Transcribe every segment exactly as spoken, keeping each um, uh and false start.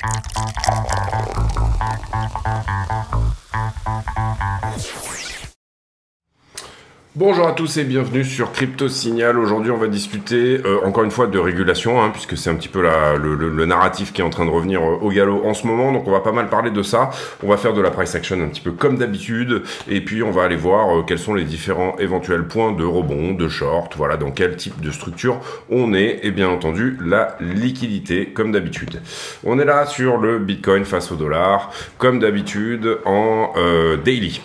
Bonjour à tous et bienvenue sur Crypto Signal. Aujourd'hui on va discuter euh, encore une fois de régulation, hein, puisque c'est un petit peu la, le, le, le narratif qui est en train de revenir euh, au galop en ce moment. Donc on va pas mal parler de ça. On va faire de la price action un petit peu comme d'habitude. Et puis on va aller voir euh, quels sont les différents éventuels points de rebond, de short, voilà, dans quel type de structure on est. Et bien entendu la liquidité comme d'habitude. On est là sur le Bitcoin face au dollar, comme d'habitude en euh, daily.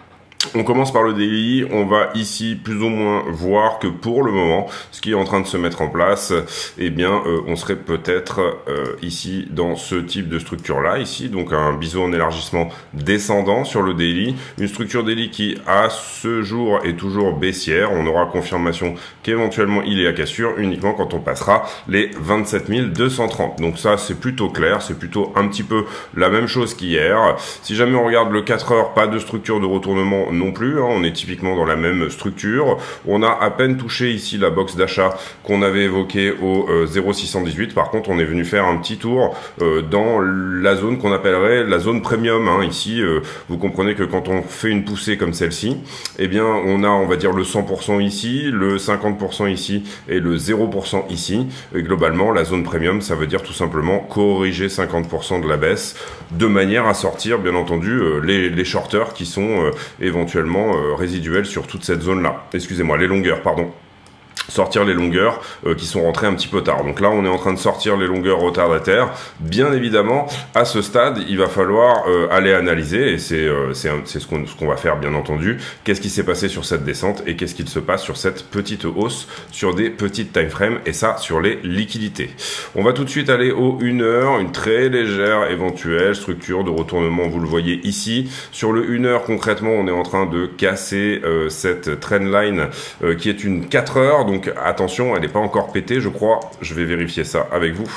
On commence par le daily, on va ici plus ou moins voir que pour le moment, ce qui est en train de se mettre en place, eh bien, euh, on serait peut-être euh, ici dans ce type de structure-là, ici, donc un biseau en élargissement descendant sur le daily, une structure daily qui, à ce jour, est toujours baissière. On aura confirmation qu'éventuellement il est à cassure uniquement quand on passera les vingt-sept mille deux cent trente. Donc ça, c'est plutôt clair, c'est plutôt un petit peu la même chose qu'hier. Si jamais on regarde le quatre heures, pas de structure de retournement non plus, hein, on est typiquement dans la même structure. On a à peine touché ici la box d'achat qu'on avait évoquée au euh, zéro six cent dix-huit. Par contre, on est venu faire un petit tour euh, dans la zone qu'on appellerait la zone premium. Hein. Ici, euh, vous comprenez que quand on fait une poussée comme celle-ci, eh bien, on a, on va dire, le cent pour cent ici, le cinquante pour cent ici et le zéro pour cent ici. Et globalement, la zone premium, ça veut dire tout simplement corriger cinquante pour cent de la baisse de manière à sortir, bien entendu, euh, les, les shorters qui sont euh, éventuellement Euh, résiduel sur toute cette zone là, excusez-moi, les longueurs, pardon, sortir les longueurs euh, qui sont rentrées un petit peu tard. Donc là, on est en train de sortir les longueurs retardataires. Bien évidemment, à ce stade, il va falloir euh, aller analyser, et c'est euh, c'est ce qu'on ce qu'on va faire, bien entendu. Qu'est-ce qui s'est passé sur cette descente et qu'est-ce qu'il se passe sur cette petite hausse sur des petites time frames, et ça sur les liquidités. On va tout de suite aller au une heure, une très légère éventuelle structure de retournement. Vous le voyez ici. Sur le une heure, concrètement, on est en train de casser euh, cette trendline euh, qui est une quatre heures. Donc attention, elle n'est pas encore pétée, je crois. Je vais vérifier ça avec vous.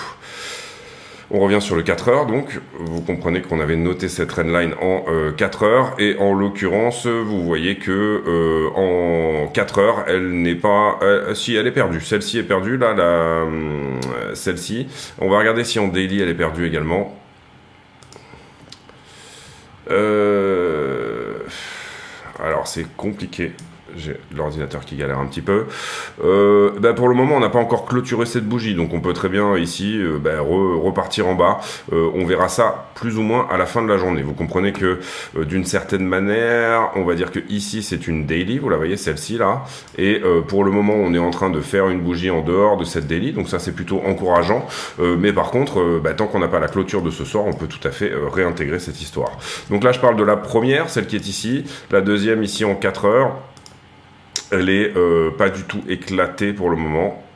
On revient sur le quatre heures, donc vous comprenez qu'on avait noté cette trendline en euh, quatre heures, et en l'occurrence, vous voyez que euh, en quatre heures, elle n'est pas... Euh, si, elle est perdue. Celle-ci est perdue, là, la, euh, celle-ci. On va regarder si en daily, elle est perdue également. Euh... Alors, c'est compliqué. J'ai l'ordinateur qui galère un petit peu. Euh, bah pour le moment, on n'a pas encore clôturé cette bougie, donc on peut très bien ici euh, bah, re, repartir en bas. Euh, on verra ça plus ou moins à la fin de la journée. Vous comprenez que euh, d'une certaine manière, on va dire que ici c'est une daily, vous la voyez celle-ci là, et euh, pour le moment on est en train de faire une bougie en dehors de cette daily, donc ça c'est plutôt encourageant. Euh, mais par contre, euh, bah, tant qu'on n'a pas la clôture de ce soir, on peut tout à fait euh, réintégrer cette histoire. Donc là je parle de la première, celle qui est ici, la deuxième ici en quatre heures. Elle est euh, pas du tout éclatée pour le moment.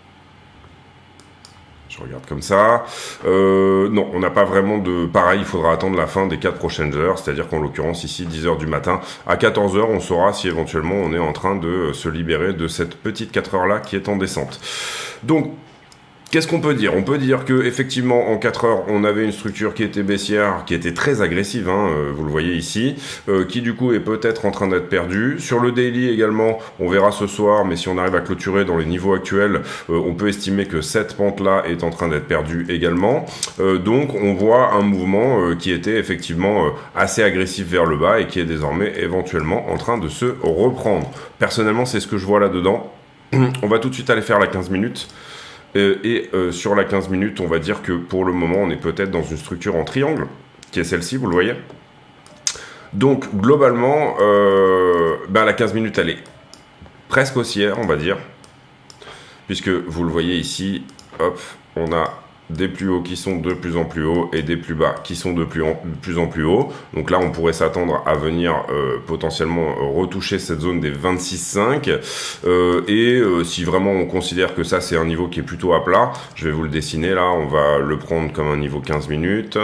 Je regarde comme ça. Euh, non, on n'a pas vraiment de... Pareil, il faudra attendre la fin des quatre prochaines heures. C'est-à-dire qu'en l'occurrence, ici, dix heures du matin. À quatorze heures, on saura si éventuellement on est en train de se libérer de cette petite quatre heures-là qui est en descente. Donc... qu'est-ce qu'on peut dire? On peut dire que effectivement en quatre heures, on avait une structure qui était baissière, qui était très agressive, hein, euh, vous le voyez ici, euh, qui du coup est peut-être en train d'être perdue. Sur le daily également, on verra ce soir, mais si on arrive à clôturer dans les niveaux actuels, euh, on peut estimer que cette pente-là est en train d'être perdue également. Euh, donc on voit un mouvement euh, qui était effectivement euh, assez agressif vers le bas et qui est désormais éventuellement en train de se reprendre. Personnellement, c'est ce que je vois là-dedans. On va tout de suite aller faire la quinze minutes. Euh, et euh, sur la quinze minutes, on va dire que pour le moment, on est peut-être dans une structure en triangle, qui est celle-ci, vous le voyez. Donc, globalement, euh, ben, la quinze minutes, elle est presque haussière, on va dire. Puisque, vous le voyez ici, hop, on a des plus hauts qui sont de plus en plus hauts et des plus bas qui sont de plus en de plus, en plus hauts. Donc là, on pourrait s'attendre à venir euh, potentiellement retoucher cette zone des vingt-six virgule cinq. Euh, et euh, si vraiment on considère que ça, c'est un niveau qui est plutôt à plat, je vais vous le dessiner là. On va le prendre comme un niveau quinze minutes.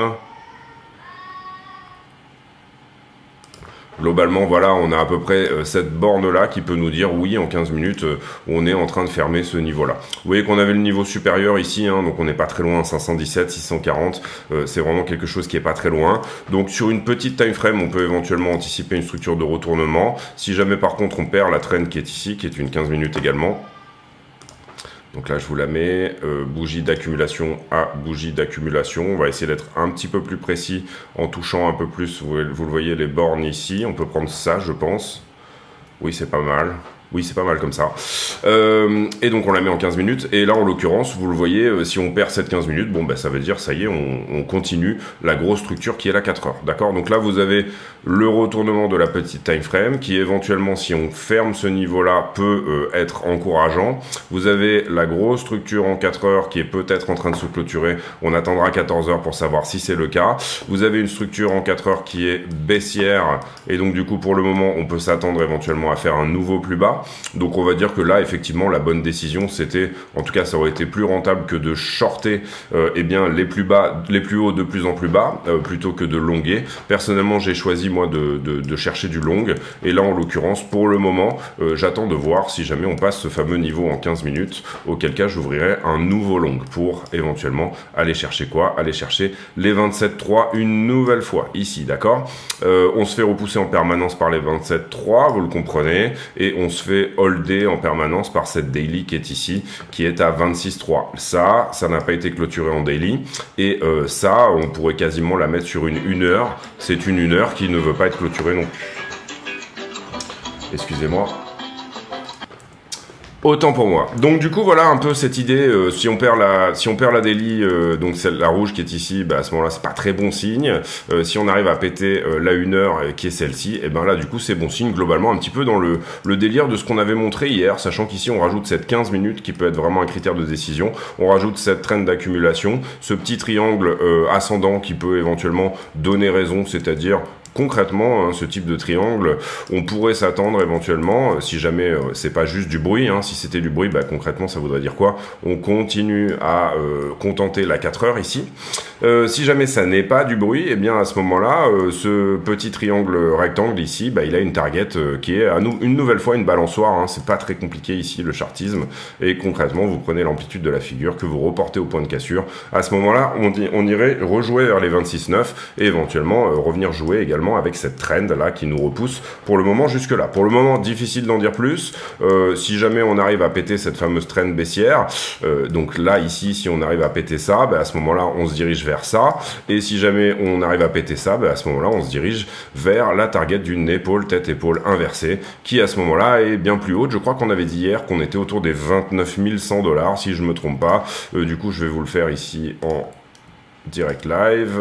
Globalement, voilà, on a à peu près euh, cette borne-là qui peut nous dire, oui, en quinze minutes, euh, on est en train de fermer ce niveau-là. Vous voyez qu'on avait le niveau supérieur ici, hein, donc on n'est pas très loin, cinq cent dix-sept, six cent quarante, euh, c'est vraiment quelque chose qui est pas très loin. Donc sur une petite time frame, on peut éventuellement anticiper une structure de retournement. Si jamais par contre on perd la trend qui est ici, qui est une quinze minutes également, Donc là, je vous la mets, euh, bougie d'accumulation à bougie d'accumulation. On va essayer d'être un petit peu plus précis en touchant un peu plus, vous, vous le voyez, les bornes ici. On peut prendre ça, je pense. Oui, c'est pas mal. Oui, c'est pas mal comme ça. Euh, et donc, on la met en quinze minutes. Et là, en l'occurrence, vous le voyez, euh, si on perd cette quinze minutes, bon, bah, ça veut dire, ça y est, on, on continue la grosse structure qui est la quatre heures. D'accord? Donc là, vous avez le retournement de la petite time frame qui, éventuellement, si on ferme ce niveau-là, peut euh, être encourageant. Vous avez la grosse structure en quatre heures qui est peut-être en train de se clôturer. On attendra quatorze heures pour savoir si c'est le cas. Vous avez une structure en quatre heures qui est baissière. Et donc, du coup, pour le moment, on peut s'attendre éventuellement à faire un nouveau plus bas. Donc on va dire que là, effectivement, la bonne décision, c'était, en tout cas, ça aurait été plus rentable que de shorter euh, eh bien, les plus bas, les plus hauts de plus en plus bas, euh, plutôt que de longuer. Personnellement, j'ai choisi, moi, de, de, de chercher du long. Et là, en l'occurrence, pour le moment, euh, j'attends de voir si jamais on passe ce fameux niveau en quinze minutes, auquel cas, j'ouvrirai un nouveau long pour, éventuellement, aller chercher quoi? Aller chercher les vingt-sept trois une nouvelle fois, ici, d'accord? euh, On se fait repousser en permanence par les vingt-sept trois, vous le comprenez, et on se fait holder en permanence par cette daily qui est ici, qui est à vingt-six trois. Ça, ça n'a pas été clôturé en daily, et euh, ça, on pourrait quasiment la mettre sur une une heure. C'est une une heure qui ne veut pas être clôturée non plus. Excusez-moi. Autant pour moi. Donc du coup voilà un peu cette idée. Euh, si on perd la, si on perd la daily, euh, donc celle la rouge qui est ici, bah, à ce moment-là c'est pas très bon signe. Euh, si on arrive à péter euh, la une heure euh, qui est celle-ci, et ben là du coup c'est bon signe globalement un petit peu dans le le délire de ce qu'on avait montré hier, sachant qu'ici on rajoute cette quinze minutes qui peut être vraiment un critère de décision. On rajoute cette trend d'accumulation, ce petit triangle euh, ascendant qui peut éventuellement donner raison, c'est-à-dire concrètement, hein, ce type de triangle, on pourrait s'attendre éventuellement, euh, si jamais euh, c'est pas juste du bruit, hein, si c'était du bruit, bah, concrètement ça voudrait dire quoi? On continue à euh, contenter la quatre heures ici. Euh, si jamais ça n'est pas du bruit, et bien à ce moment-là, euh, ce petit triangle rectangle ici, bah, il a une target euh, qui est à nous une nouvelle fois une balançoire, hein, c'est pas très compliqué ici le chartisme, et concrètement vous prenez l'amplitude de la figure que vous reportez au point de cassure. À ce moment-là, on, dit, on irait rejouer vers les vingt-six neuf et éventuellement euh, revenir jouer également avec cette trend là qui nous repousse pour le moment jusque là. Pour le moment, difficile d'en dire plus. Euh, si jamais on arrive à péter cette fameuse trend baissière, euh, donc là ici, si on arrive à péter ça, bah, à ce moment-là, on se dirige vers ça. Et si jamais on arrive à péter ça, bah, à ce moment-là, on se dirige vers la target d'une épaule tête-épaule inversée, qui à ce moment-là est bien plus haute. Je crois qu'on avait dit hier qu'on était autour des vingt-neuf mille cent dollars, si je me trompe pas. Euh, du coup, je vais vous le faire ici en direct live.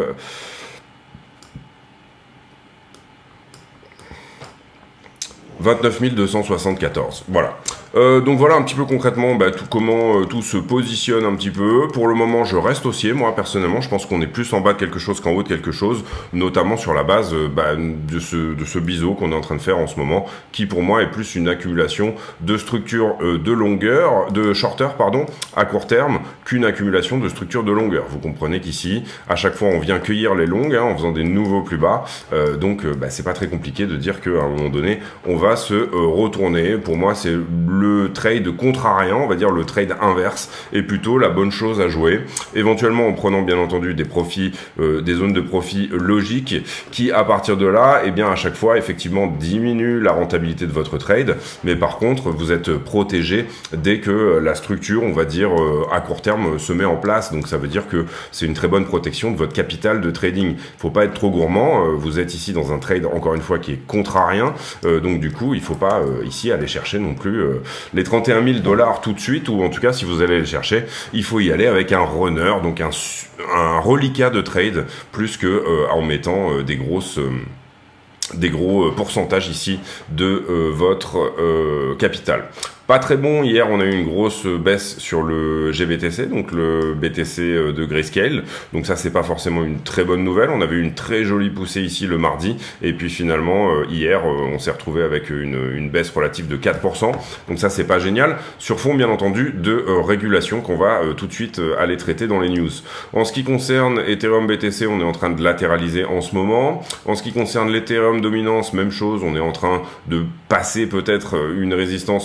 vingt-neuf mille deux cent soixante-quatorze. Voilà. Euh, donc voilà un petit peu concrètement bah, tout, comment euh, tout se positionne un petit peu. Pour le moment, je reste haussier. Moi, personnellement, je pense qu'on est plus en bas de quelque chose qu'en haut de quelque chose, notamment sur la base euh, bah, de ce, de ce biseau qu'on est en train de faire en ce moment, qui pour moi est plus une accumulation de structures euh, de longueur, de shorter, pardon, à court terme, qu'une accumulation de structures de longueur. Vous comprenez qu'ici, à chaque fois, on vient cueillir les longues hein, en faisant des nouveaux plus bas. Euh, donc, euh, bah, c'est pas très compliqué de dire qu'à un moment donné, on va se euh, retourner. Pour moi, c'est le trade contrariant, on va dire le trade inverse, est plutôt la bonne chose à jouer. Éventuellement, en prenant bien entendu des profits, euh, des zones de profit logiques, qui à partir de là, eh bien à chaque fois, effectivement, diminuent la rentabilité de votre trade. Mais par contre, vous êtes protégé dès que la structure, on va dire euh, à court terme, se met en place. Donc ça veut dire que c'est une très bonne protection de votre capital de trading. Faut pas être trop gourmand. Euh, vous êtes ici dans un trade encore une fois qui est contrarien. Euh, donc du coup, il faut pas euh, ici aller chercher non plus euh, les trente et un mille dollars tout de suite, ou en tout cas si vous allez les chercher, il faut y aller avec un runner, donc un, un reliquat de trade, plus que euh, en mettant euh, des grosses... Euh, des gros euh, pourcentages ici de euh, votre euh, capital. Pas très bon, hier on a eu une grosse baisse sur le G B T C, donc le B T C de Grayscale, donc ça c'est pas forcément une très bonne nouvelle. On avait une très jolie poussée ici le mardi, et puis finalement euh, hier euh, on s'est retrouvé avec une, une baisse relative de quatre pour cent, donc ça c'est pas génial, sur fond bien entendu de euh, régulation qu'on va euh, tout de suite euh, aller traiter dans les news. En ce qui concerne Ethereum B T C, on est en train de latéraliser en ce moment. En ce qui concerne l'Ethereum dominance, même chose, on est en train de passer peut-être une résistance, mais c'est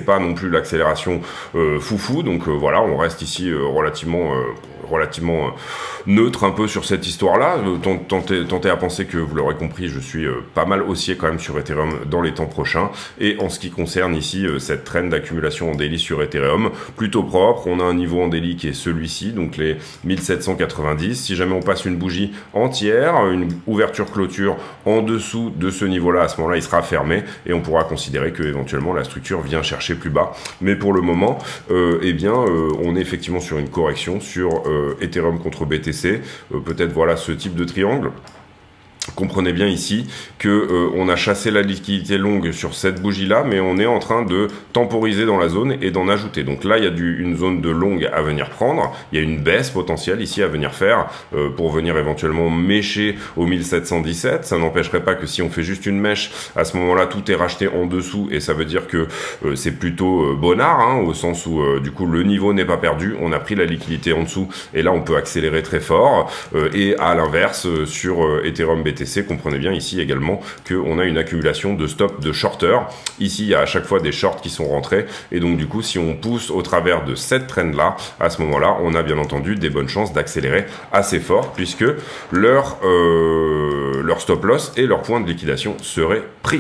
pas non plus l'accélération euh, foufou, donc euh, voilà, on reste ici euh, relativement... Euh, relativement euh, neutre un peu sur cette histoire-là. Euh, tentez, tentez à penser que, vous l'aurez compris, je suis euh, pas mal haussier quand même sur Ethereum dans les temps prochains. Et en ce qui concerne ici euh, cette trend d'accumulation en daily sur Ethereum, plutôt propre. On a un niveau en daily qui est celui-ci, donc les mille sept cent quatre-vingt-dix. Si jamais on passe une bougie entière, une ouverture-clôture en dessous de ce niveau-là, à ce moment-là, il sera fermé et on pourra considérer que éventuellement la structure vient chercher plus bas. Mais pour le moment, euh, eh bien, euh, on est effectivement sur une correction sur euh, Ethereum contre B T C, euh, peut-être voilà ce type de triangle. Comprenez bien ici que euh, on a chassé la liquidité longue sur cette bougie là, mais on est en train de temporiser dans la zone et d'en ajouter. Donc là il y a du, une zone de longue à venir prendre, il y a une baisse potentielle ici à venir faire euh, pour venir éventuellement mécher au mille sept cent dix-sept. Ça n'empêcherait pas que si on fait juste une mèche, à ce moment là tout est racheté en dessous et ça veut dire que euh, c'est plutôt euh, bonnard, hein, au sens où euh, du coup le niveau n'est pas perdu, on a pris la liquidité en dessous et là on peut accélérer très fort euh, et à l'inverse euh, sur euh, Ethereum B T C, comprenez bien ici également qu'on a une accumulation de stop de shorters. Ici, il y a à chaque fois des shorts qui sont rentrés. Et donc, du coup, si on pousse au travers de cette trend-là, à ce moment-là, on a bien entendu des bonnes chances d'accélérer assez fort puisque leur, euh, leur stop loss et leur point de liquidation seraient pris.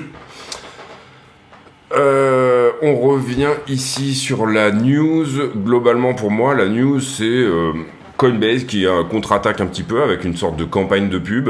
Euh, on revient ici sur la news. Globalement, pour moi, la news, c'est euh, Coinbase qui a un contre-attaque un petit peu avec une sorte de campagne de pub.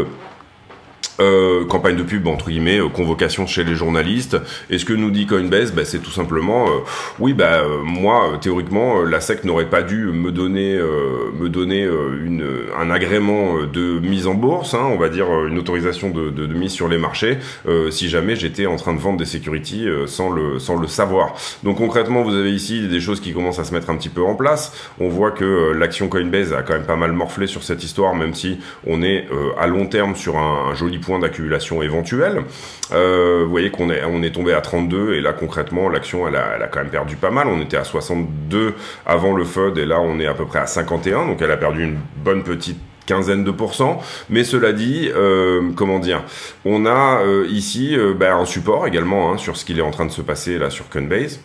Euh, campagne de pub entre guillemets, euh, convocation chez les journalistes. Et ce que nous dit Coinbase, bah, c'est tout simplement, euh, oui, bah euh, moi euh, théoriquement, euh, la S E C n'aurait pas dû me donner, euh, me donner euh, une, un agrément de mise en bourse, hein, on va dire une autorisation de, de, de mise sur les marchés, euh, si jamais j'étais en train de vendre des securities euh, sans le, sans le savoir. Donc concrètement, vous avez ici des choses qui commencent à se mettre un petit peu en place. On voit que euh, l'action Coinbase a quand même pas mal morflé sur cette histoire, même si on est euh, à long terme sur un, un joli point d'accumulation éventuelle. Euh, vous voyez qu'on est, on est tombé à trente-deux et là concrètement l'action elle a, elle a quand même perdu pas mal. On était à soixante-deux avant le F U D et là on est à peu près à cinquante et un, donc elle a perdu une bonne petite quinzaine de pourcents, mais cela dit, euh, comment dire, on a euh, ici euh, bah, un support également hein, sur ce qu'il est en train de se passer là sur Coinbase,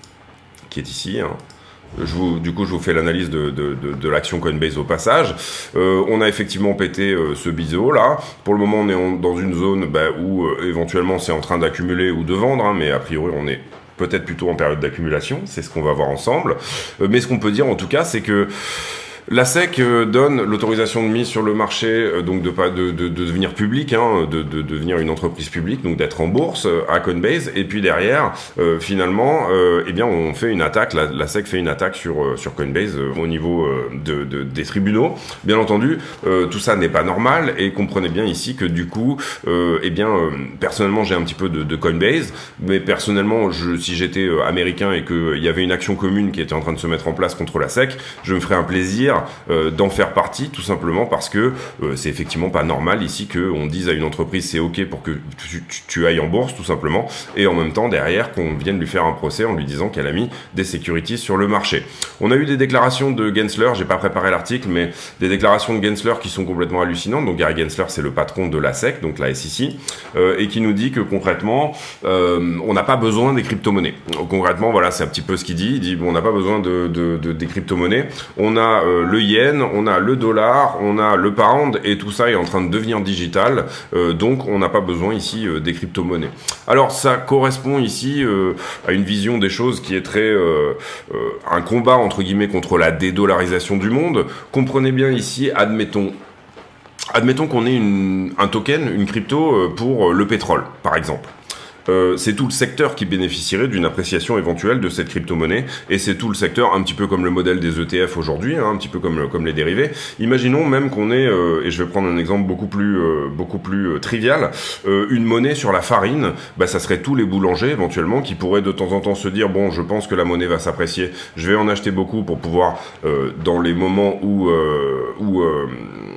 qui est ici, hein. Je vous, du coup, je vous fais l'analyse de, de, de, de l'action Coinbase au passage. Euh, on a effectivement pété euh, ce biseau là. Pour le moment, on est en, dans une zone bah, où euh, éventuellement c'est en train d'accumuler ou de vendre, hein, mais a priori, on est peut-être plutôt en période d'accumulation. C'est ce qu'on va voir ensemble. Euh, mais ce qu'on peut dire en tout cas, c'est que la S E C euh, donne l'autorisation de mise sur le marché, euh, donc de pas de, de, de devenir public, hein, de, de, de devenir une entreprise publique, donc d'être en bourse euh, à Coinbase. Et puis derrière, euh, finalement, euh, eh bien, on fait une attaque. La, la S E C fait une attaque sur euh, sur Coinbase euh, au niveau euh, de, de, des tribunaux. Bien entendu, euh, tout ça n'est pas normal. Et comprenez bien ici que du coup, euh, eh bien, euh, personnellement, j'ai un petit peu de, de Coinbase, mais personnellement, je, si j'étais euh, américain et qu'il y avait une action commune qui était en train de se mettre en place contre la S E C, je me ferais un plaisir Euh, d'en faire partie, tout simplement parce que euh, c'est effectivement pas normal ici qu'on dise à une entreprise c'est ok pour que tu, tu, tu ailles en bourse tout simplement, et en même temps derrière qu'on vienne lui faire un procès en lui disant qu'elle a mis des securities sur le marché. On a eu des déclarations de Gensler, j'ai pas préparé l'article, mais des déclarations de Gensler qui sont complètement hallucinantes. Donc Gary Gensler, c'est le patron de la S E C, donc la S E C, euh, et qui nous dit que concrètement euh, on n'a pas besoin des crypto-monnaies. Donc, concrètement, voilà, c'est un petit peu ce qu'il dit. Il dit bon, on n'a pas besoin de, de, de des crypto-monnaies. On a euh, le yen, on a le dollar, on a le pound, et tout ça est en train de devenir digital, euh, donc on n'a pas besoin ici euh, des crypto-monnaies. Alors ça correspond ici euh, à une vision des choses qui est très euh, euh, un combat entre guillemets contre la dédollarisation du monde. Comprenez bien ici, admettons admettons qu'on ait une, un token, une crypto pour le pétrole par exemple. Euh, c'est tout le secteur qui bénéficierait d'une appréciation éventuelle de cette crypto-monnaie, et c'est tout le secteur, un petit peu comme le modèle des E T F aujourd'hui, hein, un petit peu comme, comme les dérivés. Imaginons même qu'on ait, euh, et je vais prendre un exemple beaucoup plus, euh, beaucoup plus euh, trivial, euh, une monnaie sur la farine, bah, ça serait tous les boulangers éventuellement qui pourraient de temps en temps se dire, bon, je pense que la monnaie va s'apprécier, je vais en acheter beaucoup pour pouvoir, euh, dans les moments où, euh, où euh,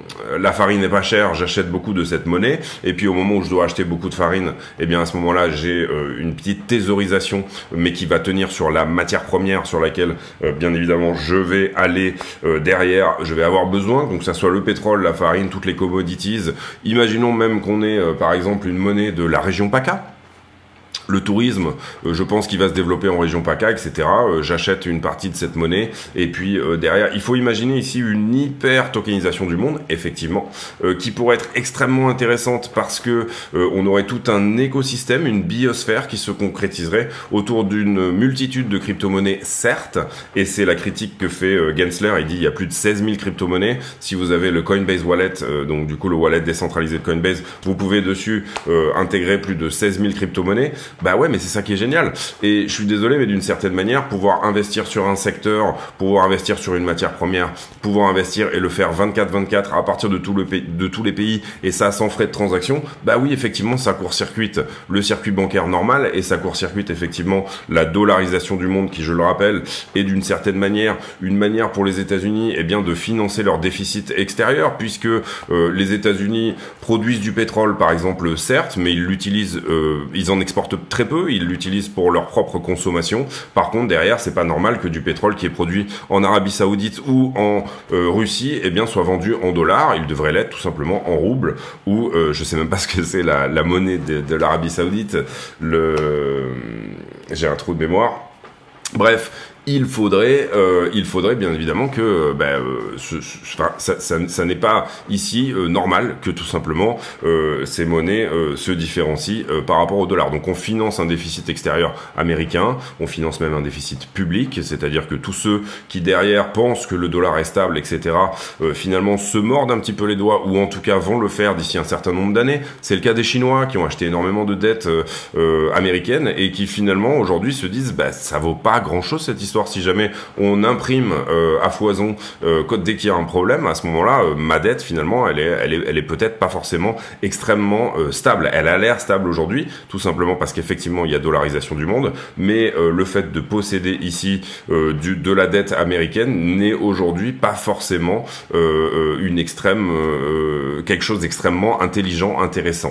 la farine n'est pas chère, j'achète beaucoup de cette monnaie, et puis au moment où je dois acheter beaucoup de farine, eh bien à ce moment-là, j'ai euh, une petite thésaurisation, mais qui va tenir sur la matière première sur laquelle, euh, bien évidemment, je vais aller euh, derrière, je vais avoir besoin, donc que ça soit le pétrole, la farine, toutes les commodities. Imaginons même qu'on ait, euh, par exemple, une monnaie de la région PACA. Le tourisme, euh, je pense qu'il va se développer en région PACA, et cetera. Euh, J'achète une partie de cette monnaie. Et puis euh, derrière, il faut imaginer ici une hyper tokenisation du monde, effectivement, euh, qui pourrait être extrêmement intéressante parce que euh, on aurait tout un écosystème, une biosphère qui se concrétiserait autour d'une multitude de crypto-monnaies, certes. Et c'est la critique que fait euh, Gensler. Il dit il y a plus de seize mille crypto-monnaies. Si vous avez le Coinbase Wallet, euh, donc du coup le wallet décentralisé de Coinbase, vous pouvez dessus euh, intégrer plus de seize mille crypto-monnaies. Bah ouais, mais c'est ça qui est génial. Et je suis désolé, mais d'une certaine manière, pouvoir investir sur un secteur, pouvoir investir sur une matière première, pouvoir investir et le faire vingt-quatre vingt-quatre à partir de, tout le pays, de tous les pays, et ça sans frais de transaction, bah oui, effectivement, ça court-circuite le circuit bancaire normal, et ça court-circuite effectivement la dollarisation du monde, qui, je le rappelle, est d'une certaine manière une manière pour les États-Unis eh bien, de financer leur déficit extérieur, puisque euh, les États-Unis produisent du pétrole, par exemple, certes, mais ils l'utilisent, euh, ils en exportent très peu, ils l'utilisent pour leur propre consommation. Par contre, derrière, c'est pas normal que du pétrole qui est produit en Arabie Saoudite ou en euh, Russie, eh bien, soit vendu en dollars. Il devrait l'être tout simplement en roubles, ou euh, je sais même pas ce que c'est la, la monnaie de, de l'Arabie Saoudite. Le, j'ai un trou de mémoire. Bref. Il faudrait, euh, il faudrait bien évidemment que, euh, ben, euh, ce, ce, enfin, ça, ça, ça n'est pas ici euh, normal que tout simplement euh, ces monnaies euh, se différencient euh, par rapport au dollar. Donc on finance un déficit extérieur américain, on finance même un déficit public, c'est-à-dire que tous ceux qui derrière pensent que le dollar est stable, et cetera, euh, finalement se mordent un petit peu les doigts, ou en tout cas vont le faire d'ici un certain nombre d'années. C'est le cas des Chinois qui ont acheté énormément de dettes euh, euh, américaines et qui finalement aujourd'hui se disent, bah ça vaut pas grand-chose cette histoire. Si jamais on imprime euh, à foison euh, dès qu'il y a un problème, à ce moment-là, euh, ma dette finalement, elle est, elle est, elle est peut-être pas forcément extrêmement euh, stable. Elle a l'air stable aujourd'hui, tout simplement parce qu'effectivement il y a dollarisation du monde, mais euh, le fait de posséder ici euh, du, de la dette américaine n'est aujourd'hui pas forcément euh, une extrême, euh, quelque chose d'extrêmement intelligent, intéressant.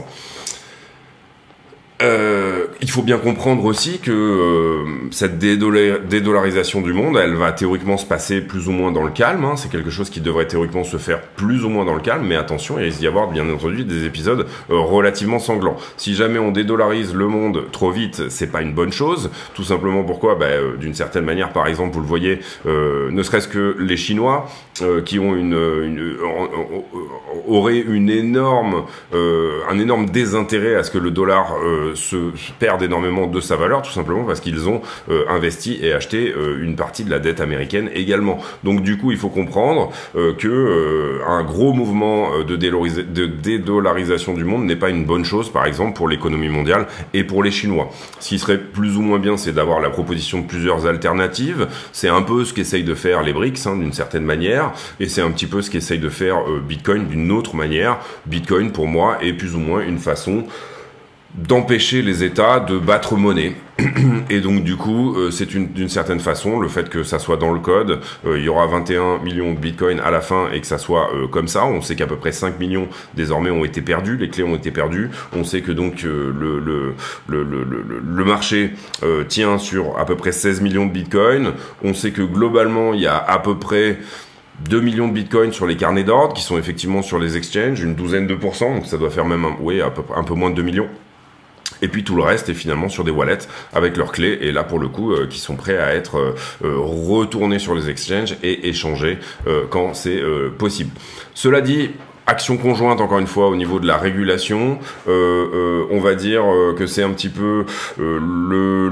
Euh, il faut bien comprendre aussi que euh, cette dédollarisation du monde, elle va théoriquement se passer plus ou moins dans le calme, hein. C'est quelque chose qui devrait théoriquement se faire plus ou moins dans le calme, mais attention, il risque d'y avoir bien entendu des épisodes euh, relativement sanglants. Si jamais on dédollarise le monde trop vite, c'est pas une bonne chose, tout simplement pourquoi, bah, euh, d'une certaine manière, par exemple, vous le voyez, euh, ne serait-ce que les Chinois, euh, qui ont une, une euh, auraient une énorme, euh, un énorme désintérêt à ce que le dollar euh, Se, se perdent énormément de sa valeur, tout simplement parce qu'ils ont euh, investi et acheté euh, une partie de la dette américaine également. Donc du coup, il faut comprendre euh, que euh, un gros mouvement de, de dédollarisation du monde n'est pas une bonne chose, par exemple, pour l'économie mondiale et pour les Chinois. Ce qui serait plus ou moins bien, c'est d'avoir la proposition de plusieurs alternatives. C'est un peu ce qu'essayent de faire les BRICS, hein, d'une certaine manière, et c'est un petit peu ce qu'essaye de faire euh, Bitcoin d'une autre manière. Bitcoin, pour moi, est plus ou moins une façon d'empêcher les États de battre monnaie. Et donc du coup, euh, c'est une, d'une certaine façon, le fait que ça soit dans le code, euh, il y aura vingt et un millions de bitcoins à la fin et que ça soit euh, comme ça. On sait qu'à peu près cinq millions désormais ont été perdus, les clés ont été perdues. On sait que donc euh, le, le, le, le, le, le marché euh, tient sur à peu près seize millions de bitcoins. On sait que globalement, il y a à peu près deux millions de bitcoins sur les carnets d'ordre qui sont effectivement sur les exchanges, une douzaine de pourcents, donc ça doit faire même un, oui, à peu, un peu moins de deux millions. Et puis tout le reste est finalement sur des wallets avec leurs clés, et là pour le coup euh, qui sont prêts à être euh, retournés sur les exchanges et échangés euh, quand c'est euh, possible. Cela dit, action conjointe, encore une fois, au niveau de la régulation, euh, euh, on va dire euh, que c'est un petit peu euh, le,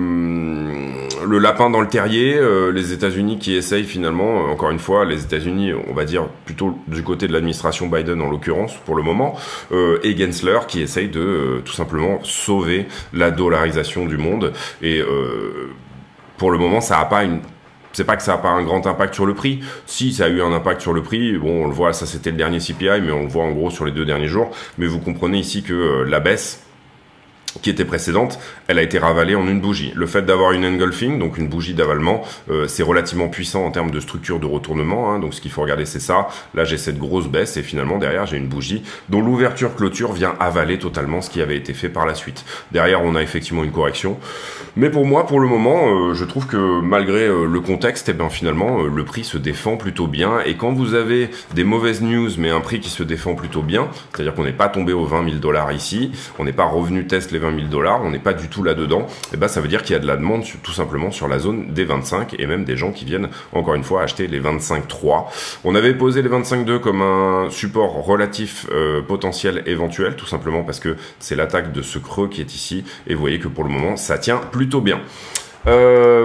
le, le lapin dans le terrier, euh, les États-Unis qui essayent finalement, euh, encore une fois, les États-Unis, on va dire plutôt du côté de l'administration Biden en l'occurrence, pour le moment, euh, et Gensler qui essaye de euh, tout simplement sauver la dollarisation du monde, et euh, pour le moment, ça n'a pas une... C'est pas que ça n'a pas un grand impact sur le prix. Si, ça a eu un impact sur le prix. Bon, on le voit, ça c'était le dernier C P I, mais on le voit en gros sur les deux derniers jours. Mais vous comprenez ici que euh, la baisse qui était précédente, elle a été ravalée en une bougie. Le fait d'avoir une engulfing, donc une bougie d'avalement, euh, c'est relativement puissant en termes de structure de retournement, hein, donc ce qu'il faut regarder c'est ça. Là j'ai cette grosse baisse et finalement derrière j'ai une bougie dont l'ouverture clôture vient avaler totalement ce qui avait été fait par la suite. Derrière on a effectivement une correction, mais pour moi pour le moment euh, je trouve que malgré euh, le contexte, et eh bien finalement euh, le prix se défend plutôt bien, et quand vous avez des mauvaises news mais un prix qui se défend plutôt bien, c'est-à-dire qu'on n'est pas tombé aux vingt mille dollars ici, on n'est pas revenu test les les vingt mille dollars, on n'est pas du tout là-dedans, et ben ça veut dire qu'il y a de la demande tout simplement sur la zone des vingt-cinq, et même des gens qui viennent encore une fois acheter les vingt-cinq trois. On avait posé les vingt-cinq deux comme un support relatif euh, potentiel éventuel, tout simplement parce que c'est l'attaque de ce creux qui est ici, et vous voyez que pour le moment ça tient plutôt bien. Euh...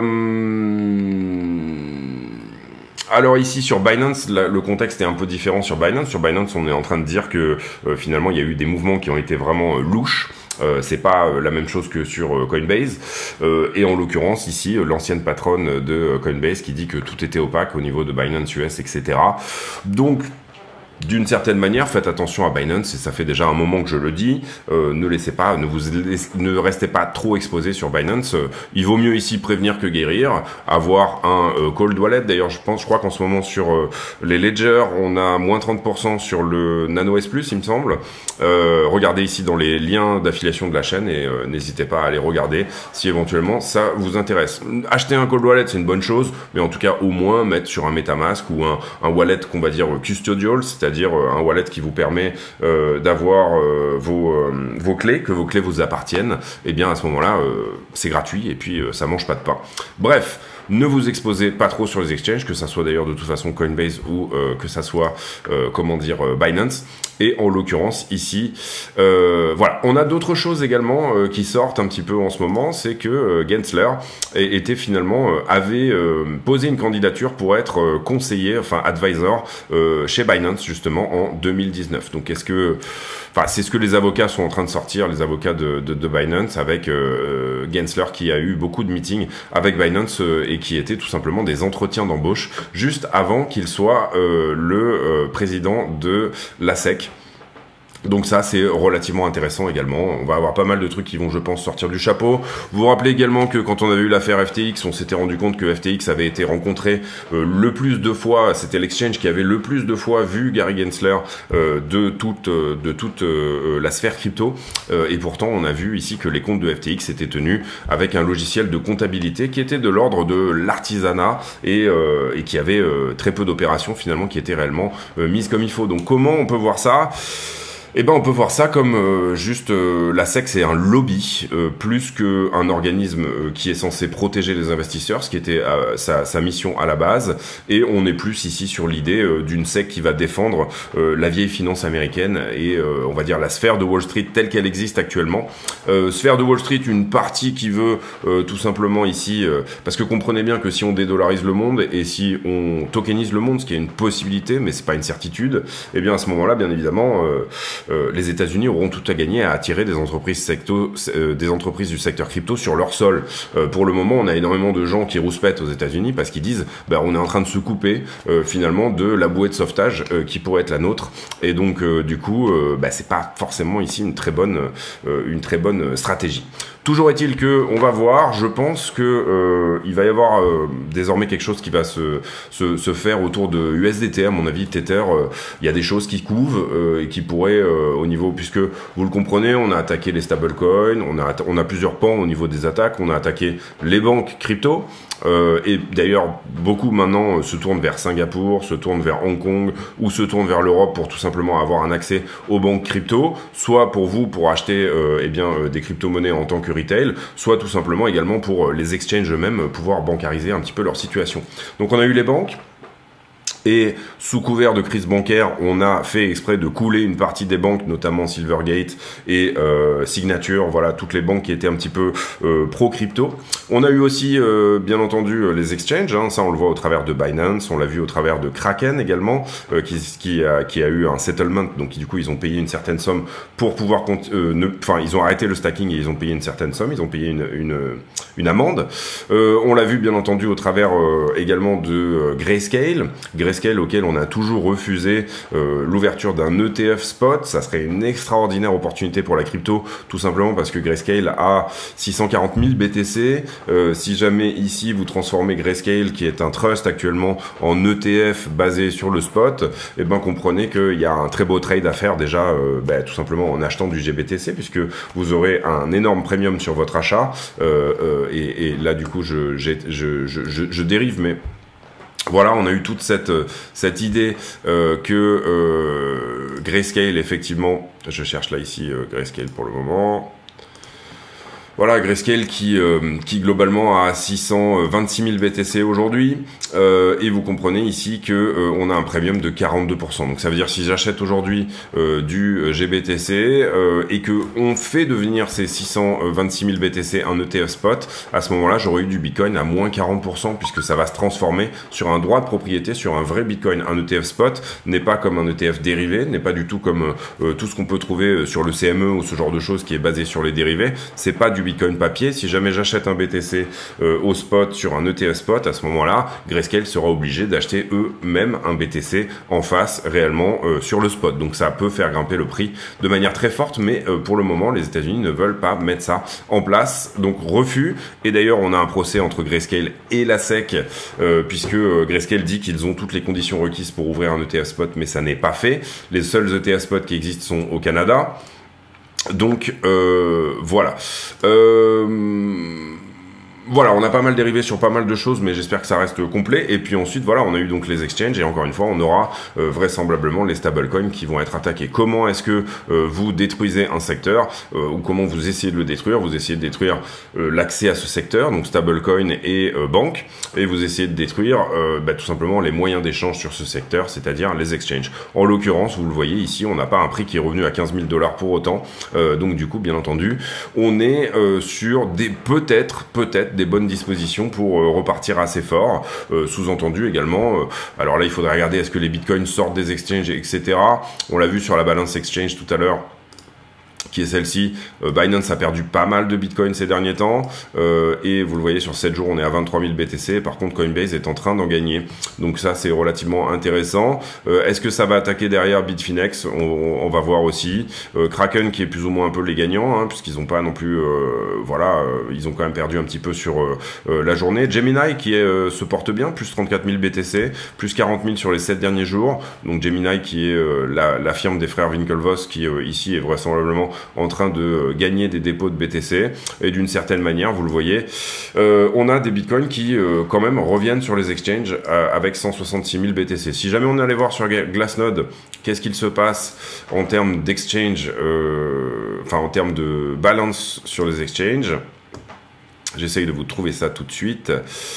Alors ici sur Binance, la, le contexte est un peu différent sur Binance. Sur Binance, on est en train de dire que euh, finalement il y a eu des mouvements qui ont été vraiment euh, louches. Euh, c'est pas euh, la même chose que sur euh, Coinbase, euh, et en l'occurrence ici euh, l'ancienne patronne de euh, Coinbase qui dit que tout était opaque au niveau de Binance U S, et cetera. Donc d'une certaine manière, faites attention à Binance, et ça fait déjà un moment que je le dis, euh, ne laissez pas, ne vous ne restez pas trop exposé sur Binance. Euh, il vaut mieux ici prévenir que guérir, avoir un euh, cold wallet. D'ailleurs, je pense, je crois qu'en ce moment sur euh, les Ledger, on a moins trente pour cent sur le Nano S Plus, il me semble. Euh, regardez ici dans les liens d'affiliation de la chaîne, et euh, n'hésitez pas à aller regarder si éventuellement ça vous intéresse. Acheter un cold wallet, c'est une bonne chose, mais en tout cas au moins mettre sur un MetaMask ou un, un wallet qu'on va dire custodial, c'est-à-dire c'est-à-dire un wallet qui vous permet euh, d'avoir euh, vos, euh, vos clés, que vos clés vous appartiennent, et bien à ce moment-là, euh, c'est gratuit, et puis euh, ça mange pas de pain. Bref, ne vous exposez pas trop sur les exchanges, que ça soit d'ailleurs de toute façon Coinbase ou euh, que ça soit, euh, comment dire, euh, Binance. Et en l'occurrence ici, euh, voilà, on a d'autres choses également euh, qui sortent un petit peu en ce moment, c'est que euh, Gensler était finalement euh, avait euh, posé une candidature pour être euh, conseiller, enfin advisor euh, chez Binance justement en deux mille dix-neuf. Donc est-ce que, enfin c'est ce que les avocats sont en train de sortir, les avocats de, de, de Binance, avec euh, Gensler qui a eu beaucoup de meetings avec Binance euh, et qui étaient tout simplement des entretiens d'embauche juste avant qu'il soit euh, le euh, président de la S E C. Donc ça, c'est relativement intéressant également. On va avoir pas mal de trucs qui vont, je pense, sortir du chapeau. Vous vous rappelez également que quand on avait eu l'affaire F T X, on s'était rendu compte que F T X avait été rencontré euh, le plus de fois. C'était l'exchange qui avait le plus de fois vu Gary Gensler euh, de toute, euh, de toute euh, la sphère crypto. Euh, et pourtant, on a vu ici que les comptes de F T X étaient tenus avec un logiciel de comptabilité qui était de l'ordre de l'artisanat et, euh, et qui avait euh, très peu d'opérations finalement qui étaient réellement euh, mises comme il faut. Donc comment on peut voir ça ? Eh ben, on peut voir ça comme euh, juste euh, la S E C, c'est un lobby euh, plus qu'un organisme euh, qui est censé protéger les investisseurs, ce qui était euh, sa, sa mission à la base. Et on est plus ici sur l'idée euh, d'une S E C qui va défendre euh, la vieille finance américaine et euh, on va dire la sphère de Wall Street telle qu'elle existe actuellement. Euh, sphère de Wall Street, une partie qui veut euh, tout simplement ici, euh, parce que comprenez bien que si on dédollarise le monde et si on tokenise le monde, ce qui est une possibilité, mais c'est pas une certitude, eh bien à ce moment-là, bien évidemment. Euh, Euh, les États-Unis auront tout à gagner à attirer des entreprises secto, euh, des entreprises du secteur crypto sur leur sol. Euh, pour le moment, on a énormément de gens qui rouspètent aux États-Unis parce qu'ils disent, bah, on est en train de se couper euh, finalement de la bouée de sauvetage euh, qui pourrait être la nôtre. Et donc, euh, du coup, euh, bah, c'est pas forcément ici une très bonne, euh, une très bonne stratégie. Toujours est-il que on va voir, je pense que euh, il va y avoir euh, désormais quelque chose qui va se, se, se faire autour de U S D T, à mon avis, Tether. Euh, il y a des choses qui couvent euh, et qui pourraient euh, au niveau, puisque vous le comprenez, on a attaqué les stablecoins, on a on a plusieurs pans au niveau des attaques, on a attaqué les banques crypto. Euh, et d'ailleurs, beaucoup maintenant euh, se tournent vers Singapour, se tournent vers Hong Kong ou se tournent vers l'Europe pour tout simplement avoir un accès aux banques crypto, soit pour vous pour acheter euh, eh bien euh, des crypto-monnaies en tant que retail, soit tout simplement également pour euh, les exchanges eux-mêmes euh, pouvoir bancariser un petit peu leur situation. Donc on a eu les banques. Et sous couvert de crise bancaire, on a fait exprès de couler une partie des banques, notamment Silvergate et euh, Signature, voilà, toutes les banques qui étaient un petit peu euh, pro-crypto. On a eu aussi, euh, bien entendu, les exchanges, hein, ça on le voit au travers de Binance, on l'a vu au travers de Kraken également, euh, qui, qui, a, qui a eu un settlement, donc du coup ils ont payé une certaine somme pour pouvoir, euh, ne, enfin ils ont arrêté le stacking et ils ont payé une certaine somme, ils ont payé une, une, une amende. Euh, on l'a vu bien entendu au travers euh, également de euh, Grayscale, Grayscale auquel on a toujours refusé euh, l'ouverture d'un E T F spot. Ça serait une extraordinaire opportunité pour la crypto, tout simplement parce que Grayscale a six cent quarante mille B T C. Euh, si jamais ici vous transformez Grayscale, qui est un trust actuellement, en E T F basé sur le spot, et ben comprenez qu'il y a un très beau trade à faire déjà, euh, bah, tout simplement en achetant du G B T C, puisque vous aurez un énorme premium sur votre achat. Euh, euh, et, et là du coup je, je, je, je, je dérive, mais voilà, on a eu toute cette, cette idée euh, que euh, Grayscale, effectivement, je cherche là ici euh, Grayscale pour le moment, Voilà, Grayscale qui, euh, qui globalement a six cent vingt-six mille B T C aujourd'hui, euh, et vous comprenez ici que euh, on a un premium de quarante-deux pour cent. Donc ça veut dire si j'achète aujourd'hui euh, du G B T C euh, et que on fait devenir ces six cent vingt-six mille B T C un E T F spot, à ce moment-là j'aurais eu du Bitcoin à moins quarante pour cent puisque ça va se transformer sur un droit de propriété, sur un vrai Bitcoin. Un E T F spot n'est pas comme un E T F dérivé, n'est pas du tout comme euh, tout ce qu'on peut trouver sur le C M E ou ce genre de choses qui est basé sur les dérivés. C'est pas du Bitcoin papier. Si jamais j'achète un B T C euh, au spot sur un E T F spot, à ce moment-là, Grayscale sera obligé d'acheter eux-mêmes un B T C en face réellement euh, sur le spot. Donc ça peut faire grimper le prix de manière très forte, mais euh, pour le moment, les États-Unis ne veulent pas mettre ça en place. Donc refus. Et d'ailleurs, on a un procès entre Grayscale et la S E C, euh, puisque euh, Grayscale dit qu'ils ont toutes les conditions requises pour ouvrir un E T F spot, mais ça n'est pas fait. Les seuls E T F spot qui existent sont au Canada. Donc euh, voilà. Euh, Voilà, on a pas mal dérivé sur pas mal de choses, mais j'espère que ça reste complet. Et puis ensuite, voilà, on a eu donc les exchanges, et encore une fois, on aura euh, vraisemblablement les stablecoins qui vont être attaqués. Comment est-ce que euh, vous détruisez un secteur, euh, ou comment vous essayez de le détruire? Vous essayez de détruire euh, l'accès à ce secteur, donc stablecoin et euh, banque, et vous essayez de détruire euh, bah, tout simplement les moyens d'échange sur ce secteur, c'est-à-dire les exchanges. En l'occurrence, vous le voyez ici, on n'a pas un prix qui est revenu à quinze mille dollars pour autant, euh, donc du coup, bien entendu, on est euh, sur des peut-être, peut-être, des bonnes dispositions pour euh, repartir assez fort. Euh, sous-entendu également, euh, alors là il faudrait regarder est-ce que les bitcoins sortent des exchanges, et cetera. On l'a vu sur la balance exchange tout à l'heure, qui est celle-ci. Euh, Binance a perdu pas mal de Bitcoin ces derniers temps, euh, et vous le voyez sur sept jours, on est à vingt-trois mille B T C. Par contre, Coinbase est en train d'en gagner. Donc ça, c'est relativement intéressant. Euh, Est-ce que ça va attaquer derrière Bitfinex? on, on va voir aussi. Euh, Kraken, qui est plus ou moins un peu les gagnants, hein, puisqu'ils n'ont pas non plus... Euh, voilà, euh, ils ont quand même perdu un petit peu sur euh, euh, la journée. Gemini, qui est, euh, se porte bien, plus trente-quatre mille B T C, plus quarante mille sur les sept derniers jours. Donc Gemini, qui est euh, la, la firme des frères Winklevoss, qui euh, ici est vraisemblablement en train de gagner des dépôts de B T C, et d'une certaine manière, vous le voyez, euh, on a des bitcoins qui euh, quand même reviennent sur les exchanges euh, avec cent soixante-six mille B T C. Si jamais on allait voir sur Glassnode qu'est-ce qu'il se passe en termes d'exchange, euh, enfin en termes de balance sur les exchanges, j'essaye de vous trouver ça tout de suite.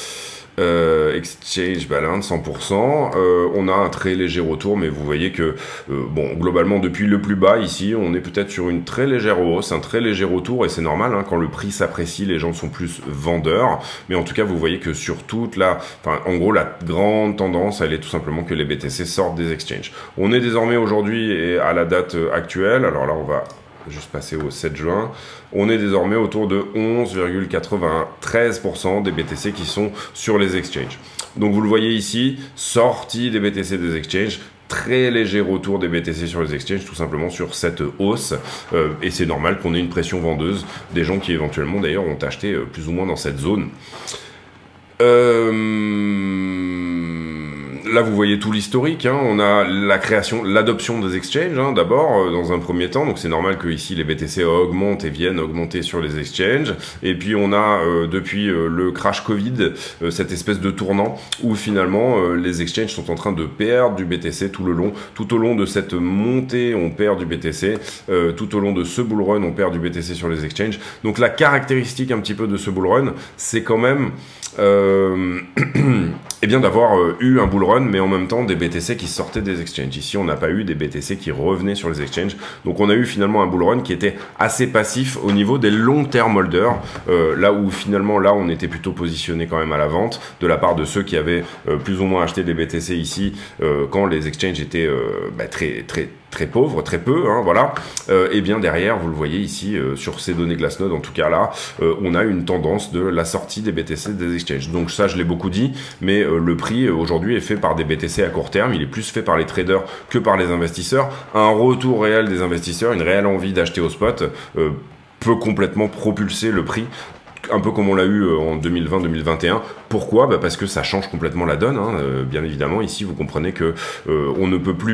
Euh, exchange balance cent pour cent, euh, on a un très léger retour, mais vous voyez que euh, bon, globalement depuis le plus bas ici, on est peut-être sur une très légère hausse, un très léger retour, et c'est normal, hein, quand le prix s'apprécie, les gens sont plus vendeurs, mais en tout cas vous voyez que sur toute la, enfin en gros la grande tendance, elle est tout simplement que les B T C sortent des exchanges. On est désormais aujourd'hui et à la date actuelle, alors là on va juste passer au sept juin, on est désormais autour de onze virgule quatre-vingt-treize pour cent des B T C qui sont sur les exchanges. Donc vous le voyez ici, sortie des B T C des exchanges, très léger retour des B T C sur les exchanges, tout simplement sur cette hausse, euh, et c'est normal qu'on ait une pression vendeuse, des gens qui éventuellement d'ailleurs ont acheté euh, plus ou moins dans cette zone. Euh... Là, vous voyez tout l'historique, hein. On a la création, l'adoption des exchanges, hein, d'abord, euh, dans un premier temps. Donc, c'est normal que ici les B T C augmentent et viennent augmenter sur les exchanges. Et puis, on a, euh, depuis euh, le crash Covid, euh, cette espèce de tournant où, finalement, euh, les exchanges sont en train de perdre du B T C tout le long. Tout au long de cette montée, on perd du B T C. Euh, tout au long de ce bull run, on perd du B T C sur les exchanges. Donc, la caractéristique un petit peu de ce bull run, c'est quand même... Euh, et bien d'avoir euh, eu un bull run, mais en même temps des B T C qui sortaient des exchanges. Ici, on n'a pas eu des B T C qui revenaient sur les exchanges. Donc, on a eu finalement un bull run qui était assez passif au niveau des long-term holders, euh, là où finalement, là, on était plutôt positionné quand même à la vente de la part de ceux qui avaient euh, plus ou moins acheté des B T C ici euh, quand les exchanges étaient euh, bah, très très très pauvres, très peu, hein, voilà. Euh, et bien derrière, vous le voyez ici, euh, sur ces données Glassnode, en tout cas là, euh, on a une tendance de la sortie des B T C des exchanges. Donc ça, je l'ai beaucoup dit, mais euh, le prix euh, aujourd'hui est fait par des B T C à court terme, il est plus fait par les traders que par les investisseurs. Un retour réel des investisseurs, une réelle envie d'acheter au spot, euh, peut complètement propulser le prix, un peu comme on l'a eu en deux mille vingt deux mille vingt et un. Pourquoi? Bah parce que ça change complètement la donne, hein. Euh, bien évidemment, ici, vous comprenez que euh, on ne peut plus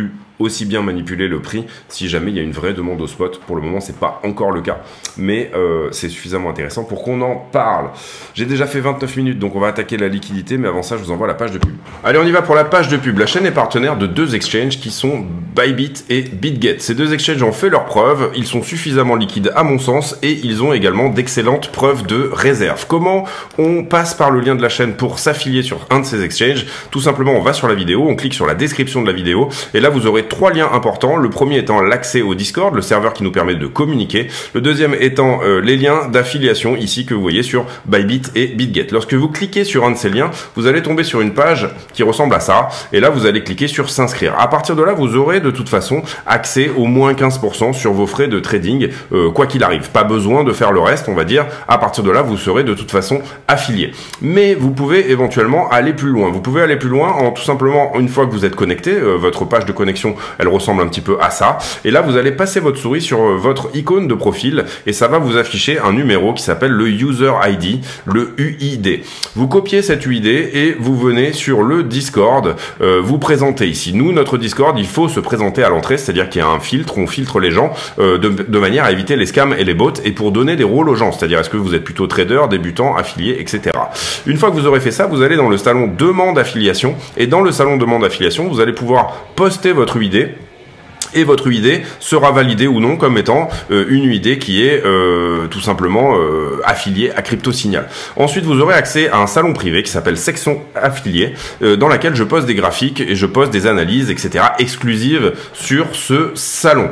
aussi bien manipuler le prix si jamais il y a une vraie demande au spot. Pour le moment, c'est pas encore le cas, mais euh, c'est suffisamment intéressant pour qu'on en parle. J'ai déjà fait vingt-neuf minutes, donc on va attaquer la liquidité, mais avant ça, je vous envoie la page de pub. Allez, on y va pour la page de pub. La chaîne est partenaire de deux exchanges qui sont Bybit et BitGet. Ces deux exchanges ont fait leurs preuves, ils sont suffisamment liquides à mon sens, et ils ont également d'excellentes preuves de réserve. Comment on passe par le lien de la chaîne pour s'affilier sur un de ces exchanges? Tout simplement, on va sur la vidéo, on clique sur la description de la vidéo, et là vous aurez trois liens importants. Le premier étant l'accès au Discord, le serveur qui nous permet de communiquer. Le deuxième étant euh, les liens d'affiliation ici que vous voyez sur Bybit et BitGet. Lorsque vous cliquez sur un de ces liens, vous allez tomber sur une page qui ressemble à ça, et là vous allez cliquer sur s'inscrire. À partir de là, vous aurez de toute façon accès au moins quinze pour cent sur vos frais de trading, euh, quoi qu'il arrive. Pas besoin de faire le reste, on va dire. À partir de là, vous serez de toute façon affilié. Mais vous pouvez éventuellement aller plus loin. Vous pouvez aller plus loin en tout simplement, une fois que vous êtes connecté, euh, votre page de connexion, elle ressemble un petit peu à ça. Et là, vous allez passer votre souris sur euh, votre icône de profil et ça va vous afficher un numéro qui s'appelle le User I D, le U I D. Vous copiez cet U I D et vous venez sur le Discord, euh, vous présentez ici. Nous, notre Discord, il faut se présenter à l'entrée, c'est-à-dire qu'il y a un filtre, on filtre les gens euh, de, de manière à éviter les scams et les bots et pour donner des rôles aux gens, c'est-à-dire est-ce que vous êtes plutôt trader, débutant, affilié, et cetera. Une fois que vous aurez fait ça, vous allez dans le salon demande affiliation et dans le salon demande affiliation, vous allez pouvoir poster votre U I D. Et votre U I D sera validé ou non comme étant euh, une U I D qui est euh, tout simplement euh, affiliée à CryptoSignal. Ensuite, vous aurez accès à un salon privé qui s'appelle Section Affiliée, euh, dans laquelle je poste des graphiques et je poste des analyses, et cetera exclusives sur ce salon.